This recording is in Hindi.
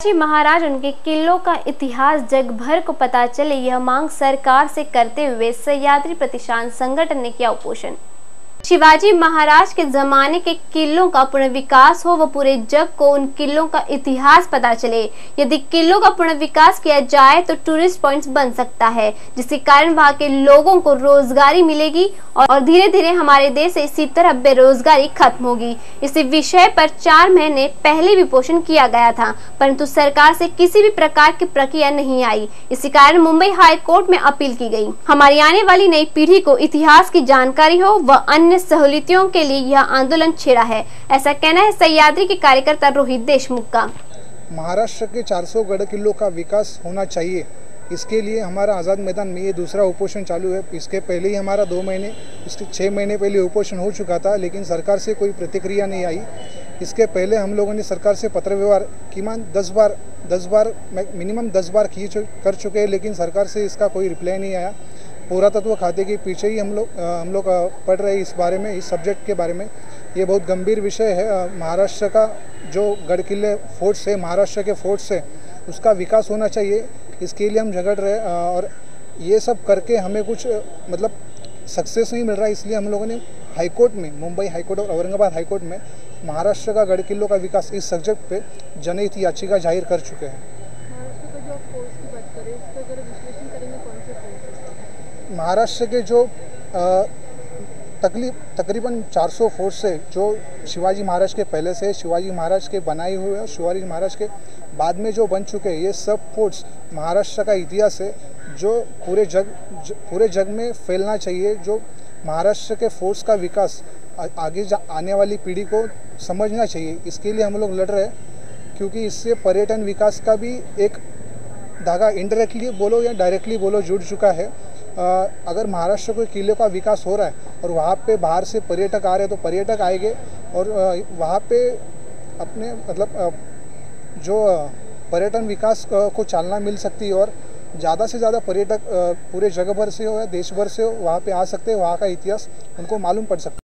शिवाजी महाराज उनके किलों का इतिहास जग भर को पता चले, यह मांग सरकार से करते हुए सह्याद्री प्रतिष्ठान संगठन ने किया उपोषण। शिवाजी महाराज के जमाने के किलों का पुनर्विकास हो व पूरे जग को उन किलों का इतिहास पता चले। यदि किलों का पुनर्विकास किया जाए तो टूरिस्ट पॉइंट्स बन सकता है, जिसके कारण वहां के लोगों को रोजगारी मिलेगी और धीरे धीरे हमारे देश से इसी तरह बेरोजगारी खत्म होगी। इसी विषय पर 4 महीने पहले भी उपोषण किया गया था, परंतु सरकार से किसी भी प्रकार की प्रक्रिया नहीं आई। इसी कारण मुंबई हाई कोर्ट में अपील की गई। हमारी आने वाली नई पीढ़ी को इतिहास की जानकारी हो व अन्य सहूलियतों के लिए यह आंदोलन छेड़ा है, ऐसा कहना है सह्याद्री के कार्यकर्ता रोहित देशमुख का। महाराष्ट्र के 400 गढ़ किलों का विकास होना चाहिए, इसके लिए हमारा आज़ाद मैदान में ये दूसरा उपोषण चालू है। इसके पहले ही हमारा 2 महीने, इसके 6 महीने पहले उपोषण हो चुका था, लेकिन सरकार से कोई प्रतिक्रिया नहीं आई। इसके पहले हम लोगों ने सरकार से पत्र व्यवहार कीमान 10 बार मिनिमम 10 बार कर चुके हैं, लेकिन सरकार से इसका कोई रिप्लाई नहीं आया। पुरातत्व खाते के पीछे ही हम लोग पढ़ रहे हैं इस बारे में, इस सब्जेक्ट के बारे में। ये बहुत गंभीर विषय है। महाराष्ट्र का जो गढ़ किले फोर्ट्स है, महाराष्ट्र के फोर्ट्स है, उसका विकास होना चाहिए। इसके लिए हम झगड़ रहे और ये सब करके हमें कुछ मतलब सक्सेस नहीं मिल रहा है। इसलिए हम लोगों ने हाईकोर्ट में, मुंबई हाईकोर्ट और औरंगाबाद हाईकोर्ट में महाराष्ट्र का गढ़ किलों का विकास इस सब्जेक्ट पे जनहित याचिका जाहिर कर चुके हैं। महाराष्ट्र के जो तकरीबन 400 फोर्ट्स है, जो शिवाजी महाराज के पहले से, शिवाजी महाराज के बनाए हुए और शिवाजी महाराज के बाद में जो बन चुके हैं, ये सब फोर्ट्स महाराष्ट्र का इतिहास है, जो पूरे जग में फैलना चाहिए। जो महाराष्ट्र के फोर्ट्स का विकास आगे आने वाली पीढ़ी को समझना चाहिए। इसके लिए हम लोग लड़ रहे हैं, क्योंकि इससे पर्यटन विकास का भी एक धागा इनडायरेक्टली बोलो या डायरेक्टली बोलो जुड़ चुका है। अगर महाराष्ट्र के किले का विकास हो रहा है और वहाँ पे बाहर से पर्यटक आ रहे हैं, तो पर्यटक आएंगे और वहाँ पे अपने मतलब जो पर्यटन विकास को चालना मिल सकती है और ज़्यादा से ज़्यादा पर्यटक पूरे जगह भर से हो या देश भर से हो वहाँ पे आ सकते हैं। वहाँ का इतिहास उनको मालूम पड़ सकता है।